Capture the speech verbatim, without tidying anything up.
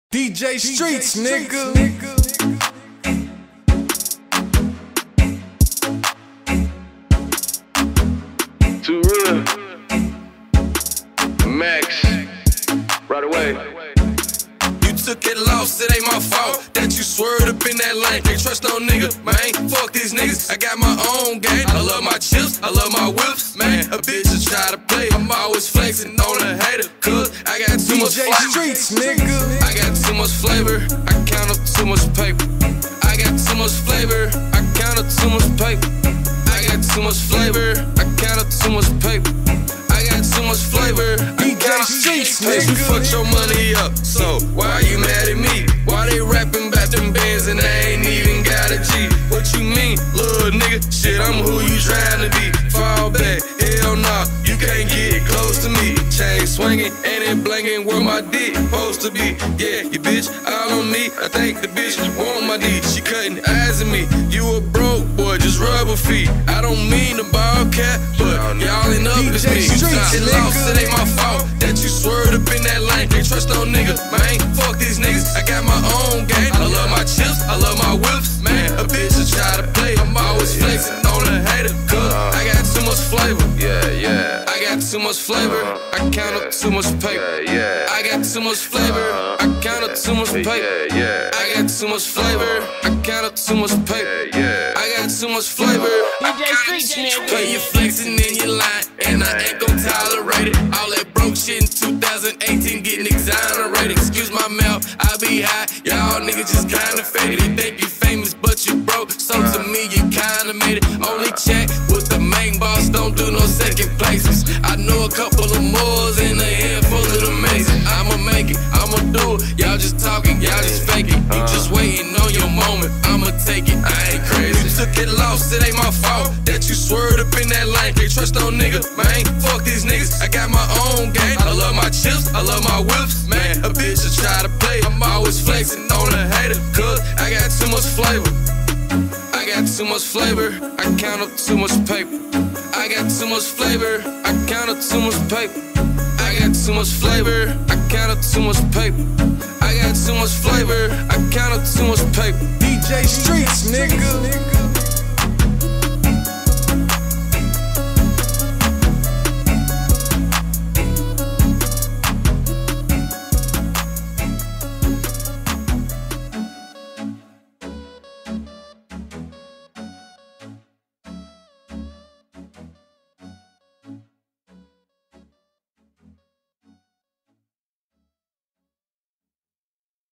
D J Streets, D J nigga. nigga. Too real. Max. Right away. You took it loss, it ain't my fault that you swerved up in that lane. Can't trust no nigga, man. Fuck these niggas. I got my own game. I love my chips, I love my whips, man. A bitch to try to play. I'm always flexing on a hater, cause I got too much flavor. D J Streets, nigga. I got too much flavor. I count up too much paper. I got too much flavor. I count up too much paper. I got too much flavor. I count up too much paper. I got too much flavor. D J Streets, nigga. You fucked your money up, so why are you mad at me? Why they rapping about them bands and I ain't even got a G? What you mean, little nigga? Shit, I'm who you trying to be. Fall back, hell nah, you can't get close to me. Chain swinging and it blanking where my dick supposed to be. Yeah, you bitch, all on me. I think the bitch want my D. She cutting eyes at me. You a broke boy, just rubber feet. I don't mean to ball cap, but y'all ain't up as me. You took it lost, it ain't my fault that you swerved up in that lane. Can't trust no nigga, man. Fuck these niggas. I got my own game. I love my chips, I love my whips, man. A bitch to try to play. I'm always flexing on a hater, cause I got too much flavor. Yeah, yeah. I got too much flavor. I count up too much paper. Yeah, yeah. I got too much flavor. I count up too much paper. Yeah, yeah. I got too much flavor. I count up too much paper. Yeah, I got too much flavor. D J Streets, nigga. Play you flexing in your line, and I ain't gon' tolerate it. All that broke shit in two thousand eighteen getting exonerated. Excuse my mouth, I be high. Y'all niggas just kinda faded. They think you famous, but you broke. So to me, you kinda made it. Only check with the main boss, don't do no second places. I know a couple of moors and a handful of the mazes. I'ma make it, I'ma do it. Y'all just talking, y'all just faking. You just waiting on your moment. I'ma take it, I ain't crazy. You took it lost, it ain't my fault that you swerved up in that lane. Can't trust no nigga, man. Fuck these niggas. I got my own game. I love my chips, I love my whips, man. A bitch to try to play. I'm always flexing on a hater, cause I got too much flavor. I got too much flavor. I count up too much paper. I got too much flavor. I count up too much paper. I got too much flavor. I count up too much paper. I got too much flavor. I count up too much paper. D J Streets, nigga.